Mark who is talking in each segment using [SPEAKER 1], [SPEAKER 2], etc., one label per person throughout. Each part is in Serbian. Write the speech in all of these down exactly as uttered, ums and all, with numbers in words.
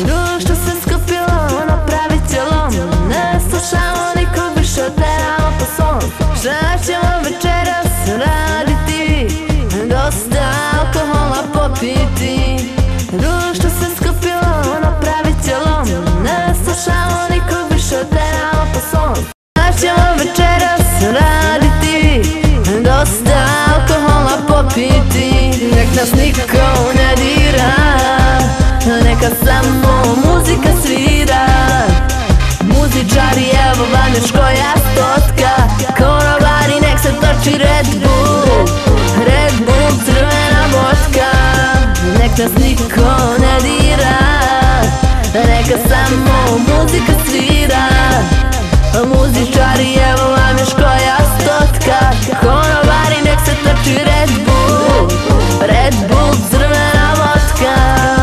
[SPEAKER 1] Društvo se skupilo na pravi cijelom, ne slušamo nikog više, teramo po svom. Šta ćemo večeras raditi, dosta alkohola popiti. Društvo se skupilo na pravi cijelom, ne slušamo nikog više, teramo po svom. Šta ćemo večeras raditi, dosta alkohola popiti. Nek nas niko ne dira, neka samo muzika svira. Muzičari, evo vam još koja stotka, konobari nek se toči Red Bull, Red Bull crvena vodka. Nek nas niko ne dira, neka samo muzika svira. Muzičari, evo vam još koja stotka, konobari nek se toči Red Bull, Red Bull crvena vodka.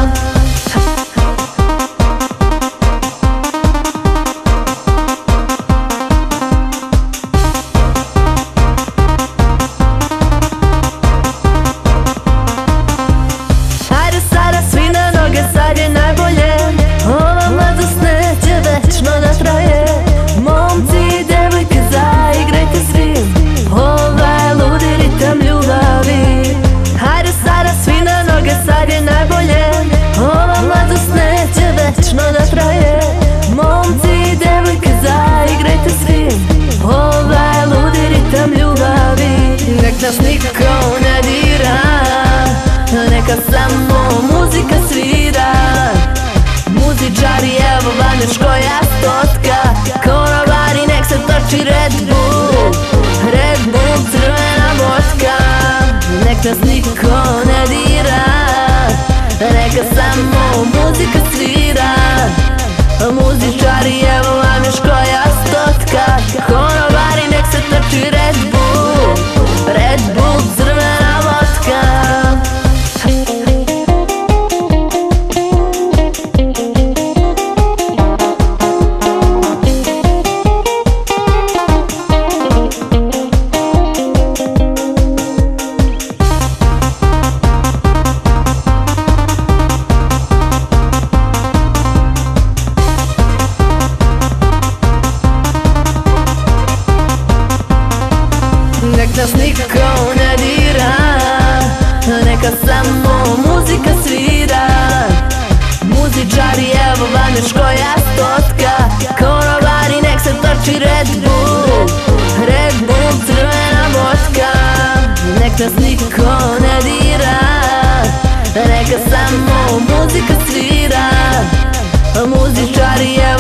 [SPEAKER 1] Hajde sada svi na noge, sad je najbolje, ova mladost neće večno da traje. Momci i devojke, zaigrajte svi ovaj ludi ritam ljubavi. Hajde sada svi na noge, sad je najbolje, ova mladost neće večno da traje. Momci i devojke, zaigrajte svi ovaj ludi ritam ljubavi. Nek nas niko ne dira, neka samo muzika svira. Muzičari, evo vam još koja stotka, konobari nek se toči Red Bull, Red Bull crvena vodka. Nek nas niko ne dira, neka samo muzika svira. Muzičari, evo vam još koja stotka, konobari nek se toči Red Bull, Red Bull crvena vodka. Nek nas niko ne dira, neka samo muzika svira. Muzičari, evo vam još koja stotka, konobari nek se toči Red Bull, Red Bull crvena vodka. Nek nas niko ne dira, neka samo muzika svira. Muzičari, evo